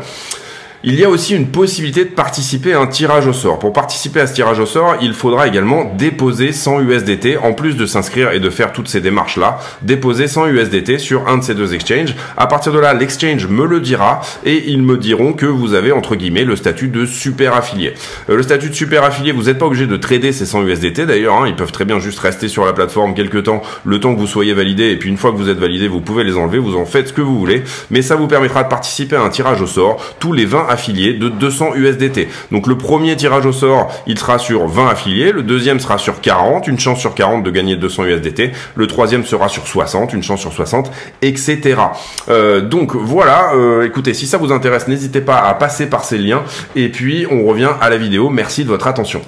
Il y a aussi une possibilité de participer à un tirage au sort. Pour participer à ce tirage au sort, il faudra également déposer cent U S D T, en plus de s'inscrire et de faire toutes ces démarches-là, déposer cent U S D T sur un de ces deux exchanges. À partir de là, l'exchange me le dira et ils me diront que vous avez, entre guillemets, le statut de super affilié. Euh, le statut de super affilié, vous n'êtes pas obligé de trader ces cent U S D T d'ailleurs, hein, ils peuvent très bien juste rester sur la plateforme quelques temps, le temps que vous soyez validé, et puis une fois que vous êtes validé, vous pouvez les enlever, vous en faites ce que vous voulez, mais ça vous permettra de participer à un tirage au sort tous les vingt affiliés de deux cents U S D T. Donc le premier tirage au sort, il sera sur vingt affiliés, le deuxième sera sur quarante, une chance sur quarante de gagner deux cents U S D T, le troisième sera sur soixante, une chance sur soixante, et cetera. Euh, donc voilà, euh, écoutez, si ça vous intéresse, n'hésitez pas à passer par ces liens, et puis on revient à la vidéo. Merci de votre attention.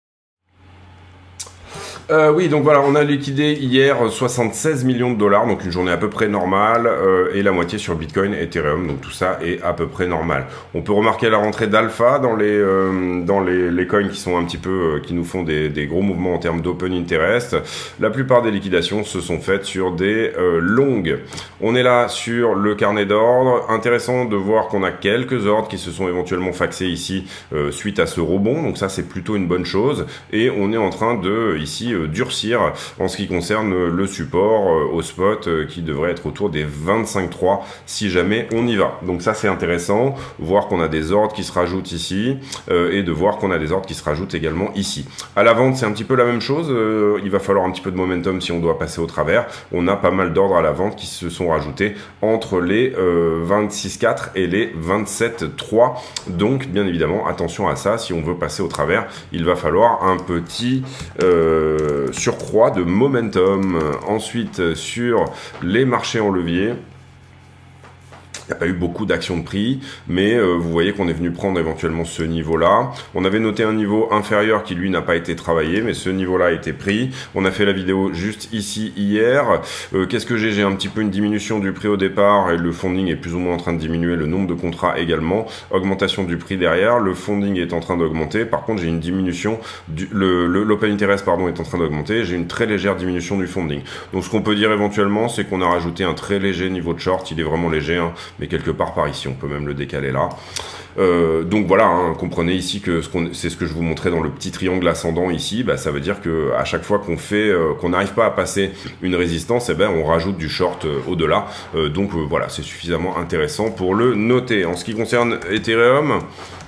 Euh, oui, donc voilà, on a liquidé hier soixante-seize millions de dollars, donc une journée à peu près normale, euh, et la moitié sur Bitcoin et Ethereum, donc tout ça est à peu près normal. On peut remarquer la rentrée d'alpha dans les euh, dans les, les coins qui sont un petit peu, euh, qui nous font des, des gros mouvements en termes d'open interest. La plupart des liquidations se sont faites sur des euh, longues. On est là sur le carnet d'ordre. Intéressant de voir qu'on a quelques ordres qui se sont éventuellement faxés ici euh, suite à ce rebond, donc ça c'est plutôt une bonne chose. Et on est en train de ici durcir en ce qui concerne le support euh, au spot euh, qui devrait être autour des vingt-cinq trois si jamais on y va. Donc ça c'est intéressant, voir qu'on a des ordres qui se rajoutent ici euh, et de voir qu'on a des ordres qui se rajoutent également ici. À la vente c'est un petit peu la même chose, euh, il va falloir un petit peu de momentum si on doit passer au travers. On a pas mal d'ordres à la vente qui se sont rajoutés entre les euh, vingt-six quatre et les vingt-sept trois. Donc bien évidemment attention à ça, si on veut passer au travers il va falloir un petit euh, surcroît de momentum. Ensuite sur les marchés en levier, il n'y a pas eu beaucoup d'actions de prix, mais euh, vous voyez qu'on est venu prendre éventuellement ce niveau-là. On avait noté un niveau inférieur qui lui n'a pas été travaillé, mais ce niveau-là a été pris. On a fait la vidéo juste ici hier. Euh, Qu'est-ce que j'ai? J'ai un petit peu une diminution du prix au départ et le funding est plus ou moins en train de diminuer, le nombre de contrats également. Augmentation du prix derrière, le funding est en train d'augmenter. Par contre, j'ai une diminution, du, le, le, l'open interest pardon est en train d'augmenter. J'ai une très légère diminution du funding. Donc ce qu'on peut dire éventuellement, c'est qu'on a rajouté un très léger niveau de short. Il est vraiment léger, hein, mais quelque part par ici, on peut même le décaler là. Euh, donc voilà, hein, comprenez ici que ce qu'on, c'est ce que je vous montrais dans le petit triangle ascendant ici, bah, ça veut dire que à chaque fois qu'on fait, euh, qu'on n'arrive pas à passer une résistance, eh ben on rajoute du short euh, au-delà. Euh, donc euh, voilà, c'est suffisamment intéressant pour le noter. En ce qui concerne Ethereum,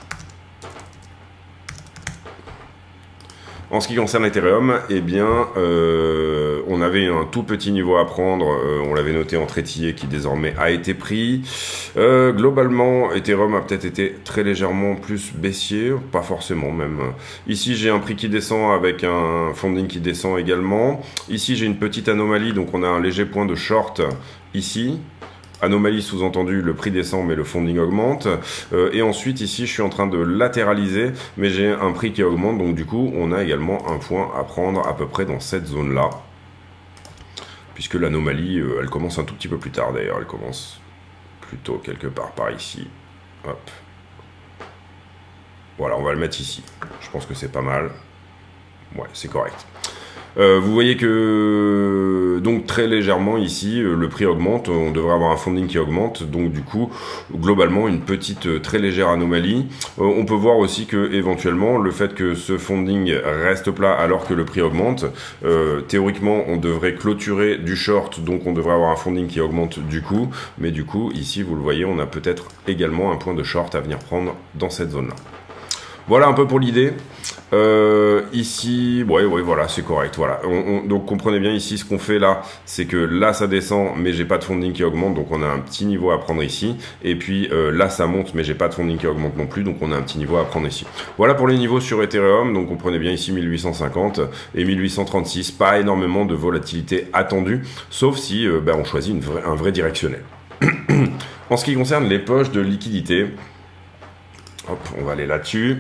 En ce qui concerne Ethereum, eh bien, euh, on avait un tout petit niveau à prendre, euh, on l'avait noté en trétillé qui désormais a été pris. Euh, globalement, Ethereum a peut-être été très légèrement plus baissier, pas forcément même. Ici, j'ai un prix qui descend avec un funding qui descend également. Ici, j'ai une petite anomalie, donc on a un léger point de short ici. anomalie sous-entendu, le prix descend mais le funding augmente. Euh, et ensuite ici je suis en train de latéraliser, mais j'ai un prix qui augmente, donc du coup on a également un point à prendre à peu près dans cette zone-là. Puisque l'anomalie, euh, elle commence un tout petit peu plus tard d'ailleurs, elle commence plutôt quelque part par ici. Hop. Voilà, on va le mettre ici. Je pense que c'est pas mal. Ouais, c'est correct. Euh, vous voyez que donc très légèrement ici le prix augmente, on devrait avoir un funding qui augmente, donc du coup globalement une petite très légère anomalie. Euh, on peut voir aussi que éventuellement le fait que ce funding reste plat alors que le prix augmente, euh, théoriquement on devrait clôturer du short, donc on devrait avoir un funding qui augmente du coup, mais du coup ici vous le voyez, on a peut-être également un point de short à venir prendre dans cette zone là. Voilà un peu pour l'idée. Euh, ici, ouais, ouais, voilà, c'est correct. Voilà. On, on, donc comprenez bien ici ce qu'on fait là, c'est que là ça descend, mais j'ai pas de funding qui augmente, donc on a un petit niveau à prendre ici. Et puis euh, là ça monte, mais j'ai pas de funding qui augmente non plus, donc on a un petit niveau à prendre ici. Voilà pour les niveaux sur Ethereum. Donc comprenez bien ici mille huit cent cinquante et mille huit cent trente-six, pas énormément de volatilité attendue, sauf si euh, ben, on choisit une vraie, un vrai directionnel. En ce qui concerne les poches de liquidité. Hop, on va aller là-dessus.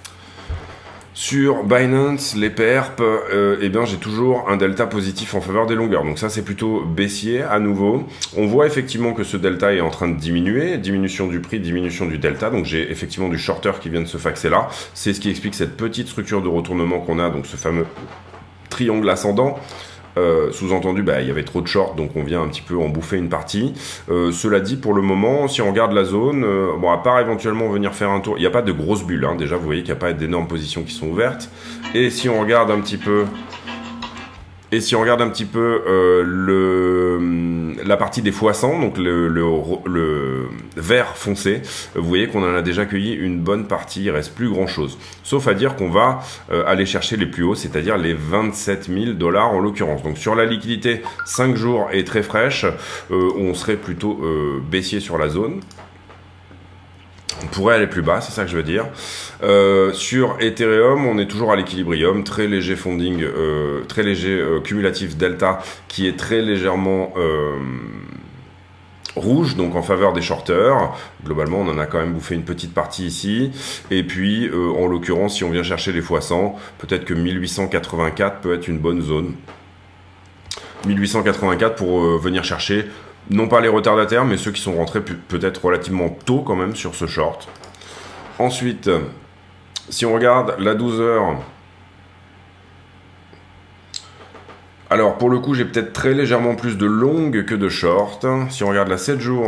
Sur Binance, les perps, euh, eh bien j'ai toujours un delta positif en faveur des longueurs. Donc ça c'est plutôt baissier à nouveau. On voit effectivement que ce delta est en train de diminuer. Diminution du prix, diminution du delta. Donc j'ai effectivement du shorter qui vient de se faxer là. C'est ce qui explique cette petite structure de retournement qu'on a. Donc ce fameux triangle ascendant. Euh, sous-entendu, bah, il y avait trop de short, donc on vient un petit peu en bouffer une partie. Euh, cela dit, pour le moment, si on regarde la zone, euh, bon, à part éventuellement venir faire un tour, il n'y a pas de grosses bulles, hein, déjà vous voyez qu'il n'y a pas d'énormes positions qui sont ouvertes. Et si on regarde un petit peu... Et si on regarde un petit peu euh, le, la partie des fois cent, donc le, le, le vert foncé, vous voyez qu'on en a déjà cueilli une bonne partie, il ne reste plus grand chose. Sauf à dire qu'on va euh, aller chercher les plus hauts, c'est-à-dire les vingt-sept mille dollars en l'occurrence. Donc sur la liquidité, cinq jours et très fraîche, euh, on serait plutôt euh, baissier sur la zone. On pourrait aller plus bas, c'est ça que je veux dire. Euh, sur Ethereum, on est toujours à l'équilibrium, très léger funding, euh, très léger euh, cumulatif delta, qui est très légèrement euh, rouge, donc en faveur des shorters. Globalement, on en a quand même bouffé une petite partie ici. Et puis, euh, en l'occurrence, si on vient chercher les fois cent, peut-être que mille huit cent quatre-vingt-quatre peut être une bonne zone. mille huit cent quatre-vingt-quatre pour euh, venir chercher... Non pas les retardataires, mais ceux qui sont rentrés peut-être relativement tôt quand même sur ce short. Ensuite, si on regarde la douze heures, alors pour le coup j'ai peut-être très légèrement plus de longues que de short. Si on regarde la sept jours,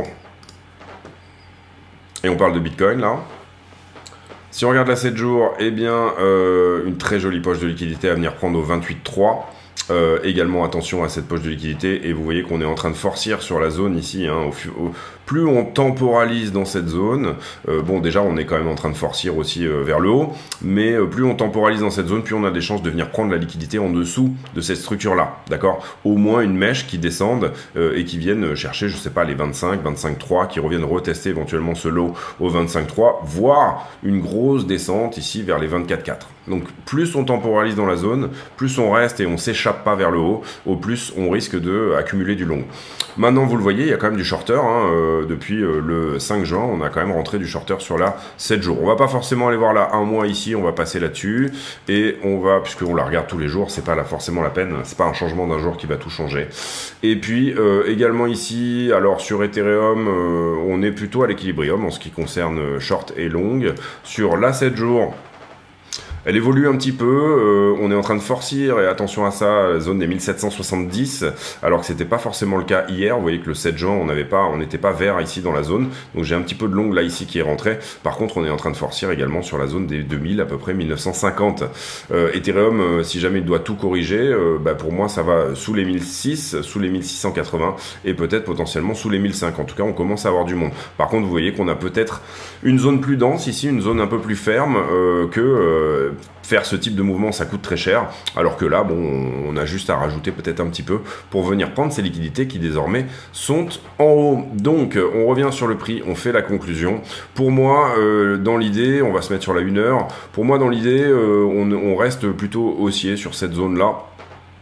et on parle de Bitcoin là, si on regarde la sept jours, eh bien euh, une très jolie poche de liquidité à venir prendre au vingt-huit trois. Euh, également attention à cette poche de liquidité, et vous voyez qu'on est en train de forcir sur la zone ici, hein, au, au, plus on temporalise dans cette zone, euh, bon déjà on est quand même en train de forcir aussi euh, vers le haut, mais euh, plus on temporalise dans cette zone, plus on a des chances de venir prendre la liquidité en dessous de cette structure là, d'accord, au moins une mèche qui descende euh, et qui vienne chercher, je sais pas, les vingt-cinq, vingt-cinq trois, qui reviennent retester éventuellement ce lot au vingt-cinq trois, voire une grosse descente ici vers les vingt-quatre quatre. Donc plus on temporalise dans la zone, plus on reste et on s'échappe pas vers le haut, au plus on risque de accumuler du long. Maintenant vous le voyez, il y a quand même du shorter, hein, euh, depuis euh, le cinq juin, on a quand même rentré du shorter sur la sept jours. On va pas forcément aller voir là un mois ici, on va passer là-dessus, et on va, puisqu'on la regarde tous les jours, c'est pas là forcément la peine, c'est pas un changement d'un jour qui va tout changer. Et puis euh, également ici, alors sur Ethereum, euh, on est plutôt à l'équilibrium en ce qui concerne short et long. Sur la sept jours, elle évolue un petit peu, euh, on est en train de forcir, et attention à ça, la zone des mille sept cent soixante-dix, alors que c'était pas forcément le cas hier. Vous voyez que le sept juin, on n'avait pas, on n'était pas vert ici dans la zone, donc j'ai un petit peu de long là ici qui est rentré. Par contre, on est en train de forcir également sur la zone des deux mille, à peu près mille neuf cent cinquante. Euh, Ethereum, euh, si jamais il doit tout corriger, euh, bah pour moi ça va sous les mille six, sous les mille six cent quatre-vingts, et peut-être potentiellement sous les mille cinq. En tout cas, on commence à avoir du monde. Par contre, vous voyez qu'on a peut-être une zone plus dense ici, une zone un peu plus ferme, euh, que... Euh, faire ce type de mouvement, ça coûte très cher, alors que là, bon, on a juste à rajouter peut-être un petit peu pour venir prendre ces liquidités qui désormais sont en haut. Donc, on revient sur le prix, on fait la conclusion. Pour moi, euh, dans l'idée, on va se mettre sur la une heure, pour moi, dans l'idée, euh, on, on reste plutôt haussier sur cette zone-là.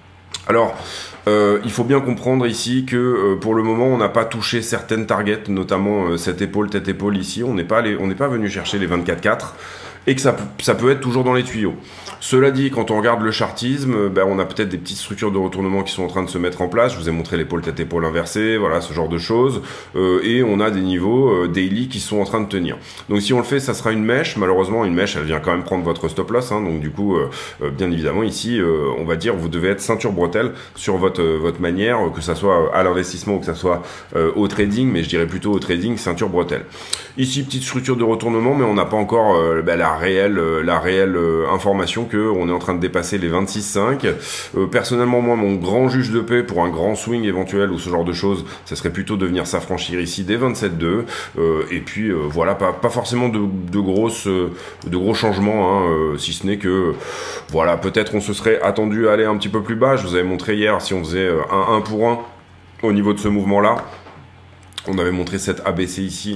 Alors, euh, il faut bien comprendre ici que euh, pour le moment, on n'a pas touché certaines targets, notamment euh, cette épaule, tête épaule ici. On n'est pas, allé, on n'est pas venu chercher les vingt-quatre quatre et que ça, ça peut être toujours dans les tuyaux. Cela dit, quand on regarde le chartisme, ben, on a peut-être des petites structures de retournement qui sont en train de se mettre en place. Je vous ai montré l'épaule, tête, épaule inversée, voilà, ce genre de choses. Euh, et on a des niveaux euh, daily qui sont en train de tenir. Donc si on le fait, ça sera une mèche. Malheureusement, une mèche, elle vient quand même prendre votre stop loss. Hein, donc du coup, euh, euh, bien évidemment, ici, euh, on va dire, vous devez être ceinture bretelle sur votre, euh, votre manière, que ça soit à l'investissement ou que ça soit euh, au trading. Mais je dirais plutôt au trading, ceinture bretelle. Ici, petite structure de retournement, mais on n'a pas encore euh, ben, la réelle, euh, la réelle euh, information qu'on est en train de dépasser les vingt-six cinq. Euh, personnellement, moi, mon grand juge de paix pour un grand swing éventuel ou ce genre de choses, ça serait plutôt de venir s'affranchir ici des vingt-sept deux. Euh, et puis, euh, voilà, pas, pas forcément de, de, grosses, de gros changements, hein, euh, si ce n'est que, voilà, peut-être on se serait attendu à aller un petit peu plus bas. Je vous avais montré hier, si on faisait un un pour un au niveau de ce mouvement-là, on avait montré cette A B C ici.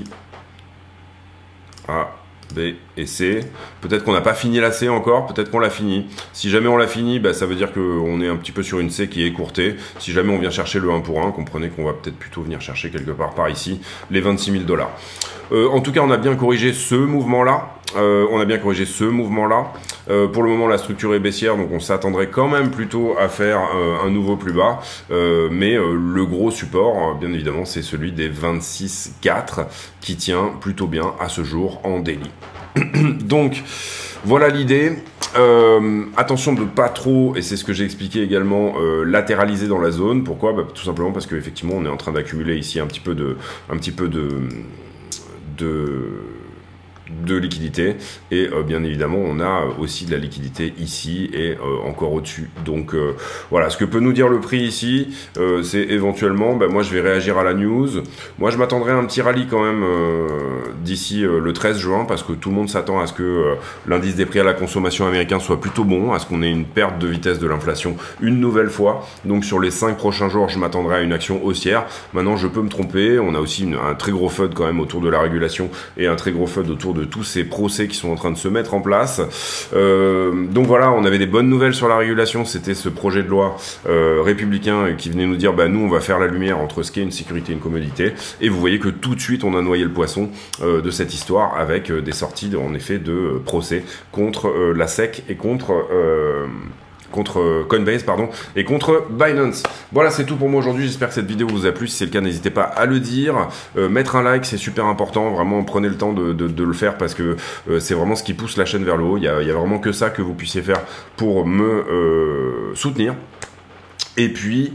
A, B et C. Peut-être qu'on n'a pas fini la C encore, peut-être qu'on l'a fini. Si jamais on l'a fini, bah, ça veut dire qu'on est un petit peu sur une C qui est écourtée. Si jamais on vient chercher le un pour un, comprenez qu'on va peut-être plutôt venir chercher quelque part par ici les vingt-six mille dollars. Euh, en tout cas, on a bien corrigé ce mouvement-là. Euh, on a bien corrigé ce mouvement-là. Euh, pour le moment, la structure est baissière, donc on s'attendrait quand même plutôt à faire euh, un nouveau plus bas. Euh, mais euh, le gros support, bien évidemment, c'est celui des vingt-six quatre qui tient plutôt bien à ce jour en daily. Donc, voilà l'idée. Euh, attention de pas trop, et c'est ce que j'ai expliqué également, euh, latéraliser dans la zone. Pourquoi? Bah, tout simplement parce qu'effectivement, on est en train d'accumuler ici un petit peu de... Un petit peu de, de de liquidité et euh, bien évidemment on a aussi de la liquidité ici et euh, encore au-dessus. Donc euh, voilà, ce que peut nous dire le prix ici, euh, c'est éventuellement, ben, moi je vais réagir à la news. Moi je m'attendrai à un petit rallye quand même euh, d'ici euh, le treize juin, parce que tout le monde s'attend à ce que euh, l'indice des prix à la consommation américain soit plutôt bon, à ce qu'on ait une perte de vitesse de l'inflation une nouvelle fois. Donc sur les cinq prochains jours, je m'attendrai à une action haussière. Maintenant je peux me tromper, on a aussi une, un très gros F U D quand même autour de la régulation et un très gros F U D autour de tous ces procès qui sont en train de se mettre en place. Euh, donc voilà, on avait des bonnes nouvelles sur la régulation. C'était ce projet de loi euh, républicain qui venait nous dire, bah nous on va faire la lumière entre ce qui est une sécurité et une commodité. Et vous voyez que tout de suite on a noyé le poisson euh, de cette histoire avec euh, des sorties en effet de euh, procès contre euh, la S E C et contre euh, contre Coinbase, pardon, et contre Binance. Voilà, c'est tout pour moi aujourd'hui. J'espère que cette vidéo vous a plu. Si c'est le cas, n'hésitez pas à le dire. Euh, mettre un like, c'est super important. Vraiment, prenez le temps de, de, de le faire, parce que euh, c'est vraiment ce qui pousse la chaîne vers le haut. Il y a, il y a vraiment que ça que vous puissiez faire pour me euh, soutenir. Et puis,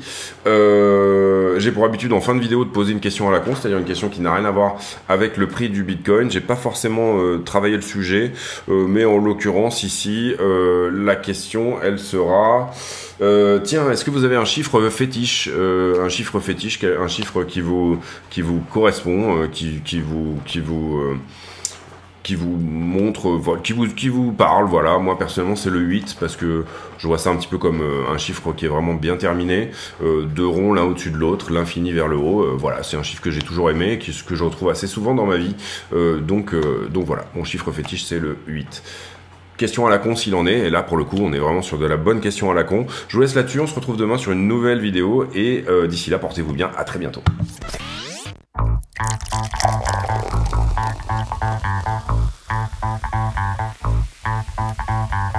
euh, j'ai pour habitude en fin de vidéo de poser une question à la con, c'est-à-dire une question qui n'a rien à voir avec le prix du Bitcoin. J'ai pas forcément euh, travaillé le sujet, euh, mais en l'occurrence ici, euh, la question, elle sera... Euh, tiens, est-ce que vous avez un chiffre fétiche, euh, un chiffre fétiche, un chiffre qui vous qui vous correspond, euh, qui qui vous qui vous euh, qui vous montre, qui vous, qui vous parle, voilà. Moi, personnellement, c'est le huit, parce que je vois ça un petit peu comme euh, un chiffre qui est vraiment bien terminé, euh, deux ronds l'un au-dessus de l'autre, l'infini vers le haut, euh, voilà, c'est un chiffre que j'ai toujours aimé, qui, que je retrouve assez souvent dans ma vie, euh, donc, euh, donc voilà, mon chiffre fétiche, c'est le huit. Question à la con s'il en est, et là pour le coup on est vraiment sur de la bonne question à la con. Je vous laisse là-dessus, on se retrouve demain sur une nouvelle vidéo, et euh, d'ici là, portez-vous bien, à très bientôt. Thank you.